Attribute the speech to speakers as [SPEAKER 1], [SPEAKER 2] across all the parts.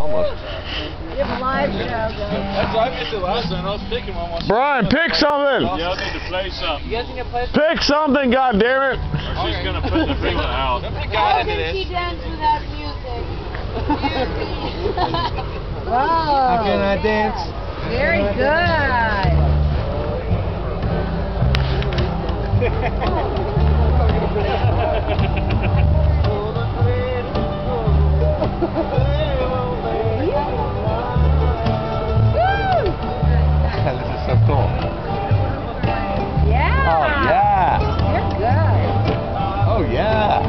[SPEAKER 1] Almost.
[SPEAKER 2] You have a live show going.
[SPEAKER 3] I missed it last time. I was picking one myself.
[SPEAKER 1] Brian, pick something.
[SPEAKER 3] Yeah, I need to play something.
[SPEAKER 4] You guys gonna play?
[SPEAKER 1] Pick something, goddammit.
[SPEAKER 3] Or she's gonna put the ring out.
[SPEAKER 2] How can she dance without music? Whoa.
[SPEAKER 4] How can I dance?
[SPEAKER 2] Very good.
[SPEAKER 1] This is so cool.
[SPEAKER 2] Yeah.
[SPEAKER 1] Oh, yeah.
[SPEAKER 2] You're good.
[SPEAKER 1] Oh, yeah.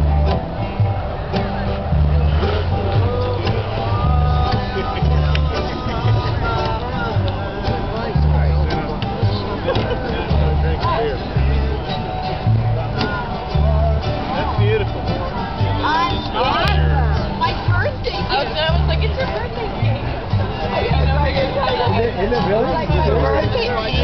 [SPEAKER 3] That's beautiful.
[SPEAKER 2] My birthday gift.
[SPEAKER 4] I was like, it's your birthday cake.
[SPEAKER 2] Isn't it really? Like my birthday cake.